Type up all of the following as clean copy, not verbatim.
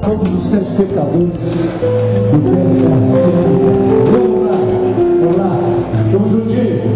todos os telespectadores do Pesca Dinâmica. Vamos lá, um abraço, tamo juntinho.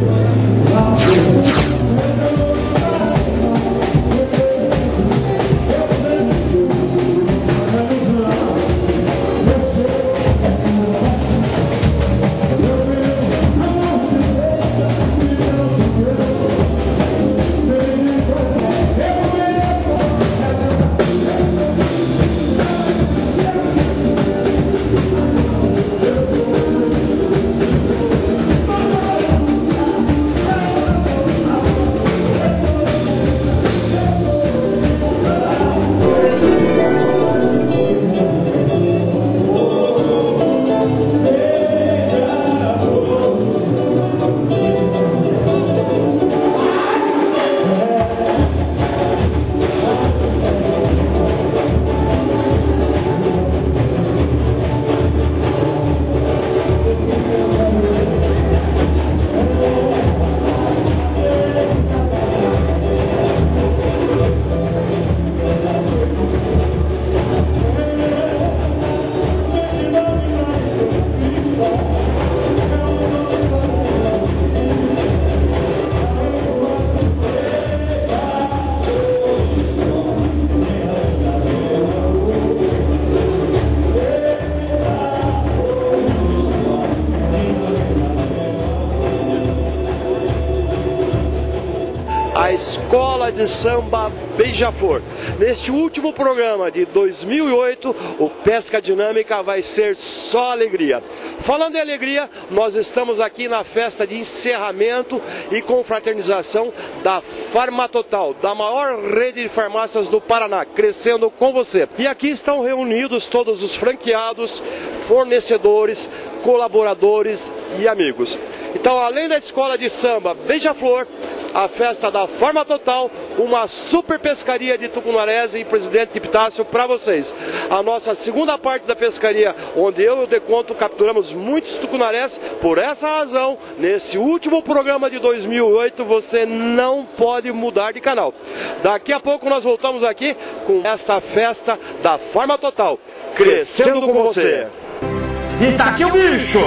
A Escola de Samba Beija-Flor. Neste último programa de 2008, o Pesca Dinâmica vai ser só alegria. Falando em alegria, nós estamos aqui na festa de encerramento e confraternização da Farmatotal, da maior rede de farmácias do Paraná, crescendo com você. E aqui estão reunidos todos os franqueados, fornecedores, colaboradores e amigos. Então, além da Escola de Samba Beija-Flor, a festa da Farmatotal, uma super pescaria de Tucunarés e Presidente Epitácio para vocês. A nossa segunda parte da pescaria, onde eu e o Deconto capturamos muitos tucunarés. Por essa razão, nesse último programa de 2008, você não pode mudar de canal. Daqui a pouco nós voltamos aqui com esta festa da Farmatotal, crescendo com você. E tá aqui o bicho!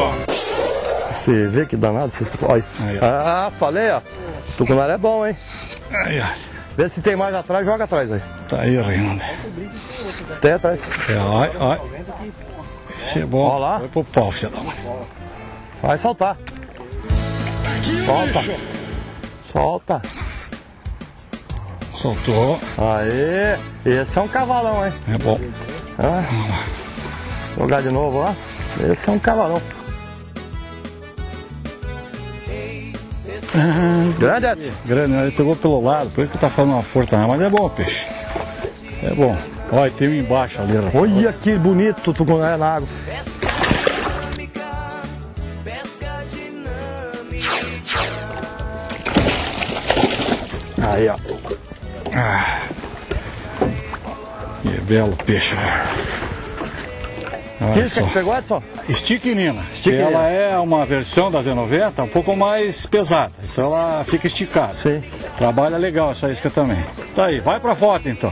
Você vê que danado? Olha. Ah, falei, ó. Tucunaré é bom, hein? Aí, ó. Vê se tem mais atrás, joga atrás aí. Tá aí, Reinaldo. Tem atrás. Olha, olha. Esse é bom. Olha lá. Vai pro pau, filho da mãe. Vai soltar. Solta. Solta. Soltou. Aê. Esse é um cavalão, hein? É bom. Ah. Vamos lá. Jogar de novo lá. Esse é um cavalão. Grande, Edson. Grande, ele pegou pelo lado, por isso que tá fazendo uma força, mas é bom, peixe. É bom. Olha, tem um embaixo ali. Olha que bonito o tucunaré na água. Aí, ó. Ah, que belo peixe. Que isso que pegou, Edson? Estiquinina. Ela é uma versão da Z90 um pouco mais pesada, então ela fica esticada. Sim. Trabalha legal essa isca também. Tá aí, vai pra foto então.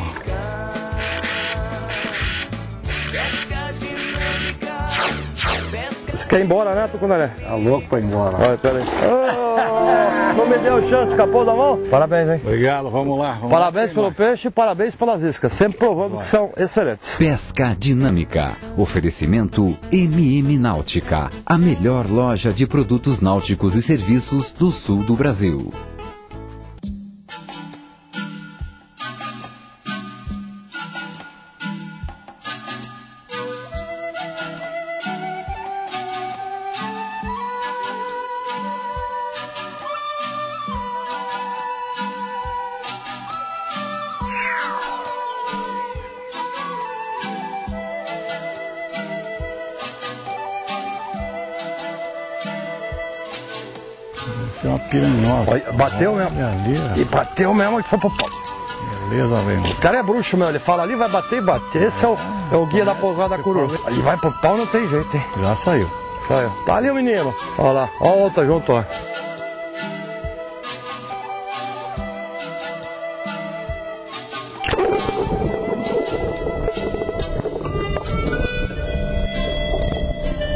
Você quer ir embora, né, tucunaré? Tá louco pra ir embora. Olha, pera aí. Oh, não me deu chance, escapou da mão? Parabéns, hein? Obrigado, vamos lá. Parabéns pelo peixe e parabéns pelas iscas, sempre provando que são excelentes. Pesca Dinâmica. Oferecimento MM Náutica, a melhor loja de produtos náuticos e serviços do sul do Brasil. Isso é uma piranhosa. Olha, bateu mesmo. Ali, E bateu mesmo. Foi pro pau. beleza, velho. O cara é bruxo mesmo, ele fala ali, vai bater e bate. Esse é o guia da pousada Coruja. Ali vai pro pau, não tem jeito, hein? Já saiu. Saiu. Tá ali o menino. Olha lá. Olha a outra junto, ó.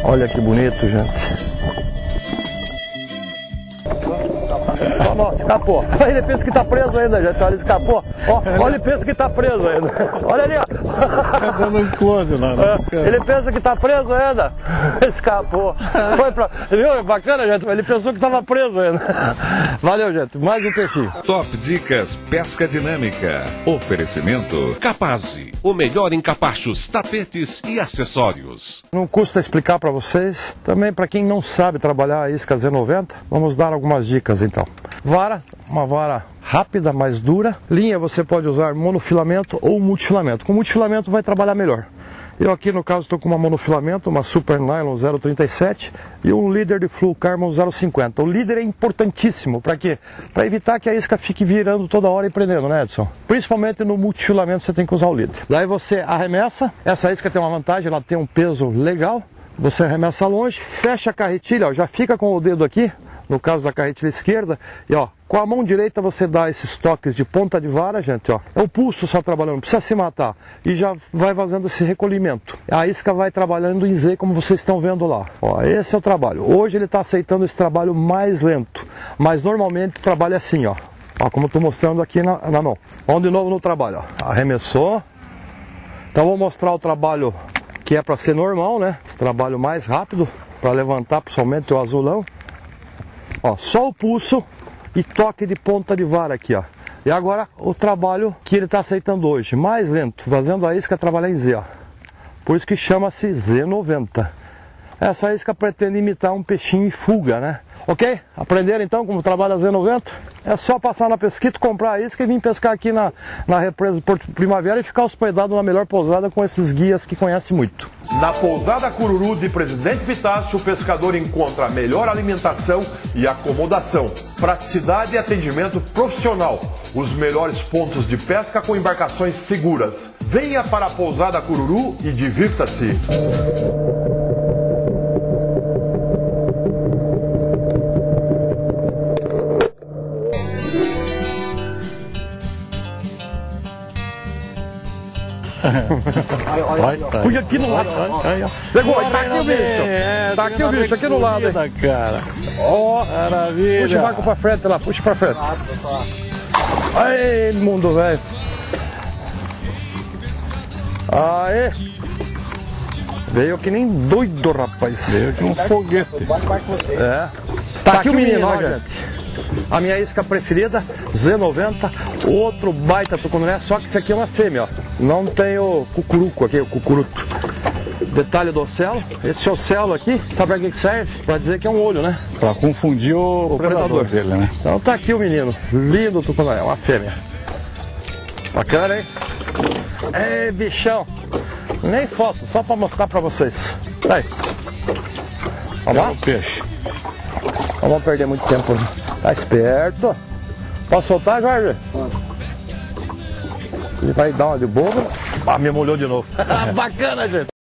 Olha que bonito, gente. Ó, escapou. Ele pensa que tá preso ainda, gente. Olha, ele escapou. Ó, olha, ele pensa que tá preso ainda. Olha ali, ó. Tá dando um close lá, né? Ele pensa que tá preso ainda. Escapou. Foi pra... Viu? Bacana, gente. Ele pensou que tava preso ainda. Valeu, gente. Mais um peixinho. Top Dicas Pesca Dinâmica. Oferecimento Capaze. O melhor em capachos, tapetes e acessórios. Não custa explicar para vocês. Também para quem não sabe trabalhar a isca Z90, vamos dar algumas dicas então. Vara, uma vara rápida, mais dura. Linha você pode usar monofilamento ou multifilamento. Com multifilamento vai trabalhar melhor. Eu aqui no caso estou com uma monofilamento, uma Super Nylon 037 e um líder de Fluo Carbon 050. O líder é importantíssimo, para quê? Para evitar que a isca fique virando toda hora e prendendo, né, Edson? Principalmente no multifilamento você tem que usar o líder. Daí você arremessa, essa isca tem uma vantagem, ela tem um peso legal. Você arremessa longe, fecha a carretilha, ó, já fica com o dedo aqui, no caso da carretilha esquerda, e ó, com a mão direita você dá esses toques de ponta de vara, gente, ó. É o pulso só trabalhando, não precisa se matar. E já vai fazendo esse recolhimento. A isca vai trabalhando em Z, como vocês estão vendo lá. Ó, esse é o trabalho. Hoje ele está aceitando esse trabalho mais lento. Mas normalmente o trabalho é assim, ó. Ó, como eu estou mostrando aqui na mão. Vamos de novo no trabalho, ó. Arremessou. Então vou mostrar o trabalho que é para ser normal, né? Esse trabalho mais rápido, para levantar principalmente o azulão. Ó, só o pulso e toque de ponta de vara aqui, ó. E agora o trabalho que ele está aceitando hoje, mais lento, fazendo a isca trabalhar em Z, ó. Por isso que chama-se Z90. Essa isca pretende imitar um peixinho em fuga, né? Ok? Aprenderam então como trabalha a Z90? É só passar na Pesquito, comprar a isca e vir pescar aqui na represa de Porto Primavera e ficar hospedado na melhor pousada com esses guias que conhecem muito. Na pousada Cururu de Presidente Pitácio, o pescador encontra a melhor alimentação e acomodação, praticidade e atendimento profissional, os melhores pontos de pesca com embarcações seguras. Venha para a pousada Cururu e divirta-se. Puxa aqui no lado. Pegou, tá aqui o bicho. Tá aqui o bicho, aqui no lado. Cara. Ó, maravilha. Puxa o barco pra frente lá, puxa pra frente. Aí, mundo velho. Aê. Veio que nem doido, rapaz. Veio que um foguete. É. Tá aqui o menino, ó, gente. A minha isca preferida, Z90, outro baita tucunaré, só que isso aqui é uma fêmea, ó. Não tem o cucuruco aqui, o cucuruto. Detalhe do ocelo, esse ocelo aqui, sabe pra que serve? Pra dizer que é um olho, né? Pra confundir o predador dele, né? Então tá aqui o menino, lindo tucunaré, uma fêmea. Bacana, hein? Ei, bichão. Nem foto, só pra mostrar pra vocês. Tá aí. Vamos lá? O peixe. Não vamos perder muito tempo, né? Tá esperto. Posso soltar, Jorge? Pode. Ele vai dar uma de boba. Ah, me molhou de novo. Bacana, gente.